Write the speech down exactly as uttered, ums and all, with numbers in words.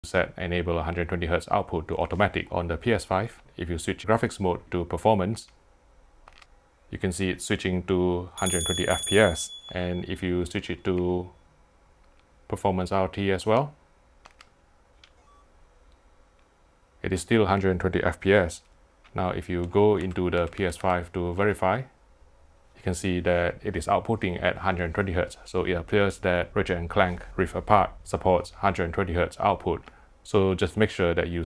set enable one hundred twenty hertz output to automatic on the P S five. If you switch graphics mode to performance, you can see it switching to one hundred twenty F P S. And if you switch it to performance R T as well, it is still one hundred twenty F P S. Now if you go into the P S five to verify, you can see that it is outputting at one hundred twenty hertz. So it appears that Ratchet Clank Rift Apart supports one hundred twenty hertz output. So just make sure that you